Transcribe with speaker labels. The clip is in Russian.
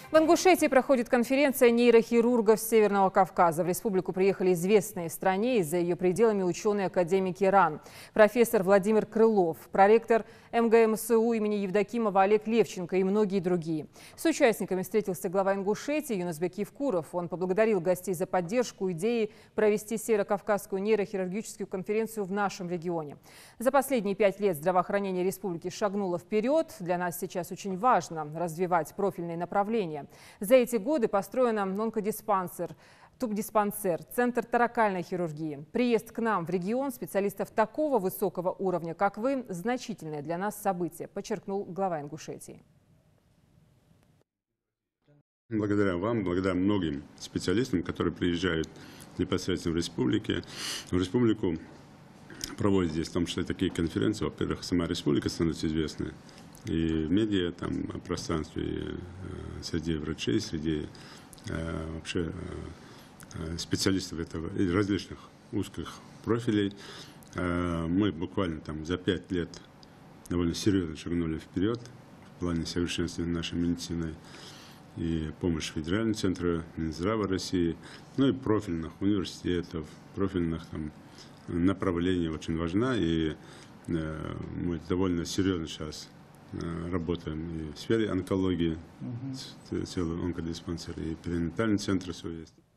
Speaker 1: В Ингушетии проходит конференция нейрохирургов с Северного Кавказа. В республику приехали известные в стране и за ее пределами ученые-академики РАН. Профессор Владимир Крылов, проректор МГМСУ имени Евдокимова Олег Левченко и многие другие. С участниками встретился глава Ингушетии Юнусбек Евкуров. Он поблагодарил гостей за поддержку идеи провести Северо-Кавказскую нейрохирургическую конференцию в нашем регионе. За последние 5 лет здравоохранение республики шагнуло вперед. Для нас сейчас очень важно развивать профильные направления. За эти годы построен онкодиспансер, тубдиспансер, центр торакальной хирургии. Приезд к нам в регион специалистов такого высокого уровня, как вы, значительное для нас событие, подчеркнул глава Ингушетии.
Speaker 2: Благодаря вам, благодаря многим специалистам, которые приезжают непосредственно в республику, проводят здесь, в том числе такие конференции. Во-первых, сама республика становится известной. И в медиа, там, пространстве, и среди врачей, среди вообще специалистов этого и различных узких профилей. Мы буквально там за 5 лет довольно серьезно шагнули вперед в плане совершенствования нашей медицины и помощи Федерального центра Минздрава России, ну и профильных университетов, профильных там направлений очень важна. И мы довольно серьезно сейчас работаем и в сфере онкологии, целый онкодиспансер, и перинатальный центр свой есть.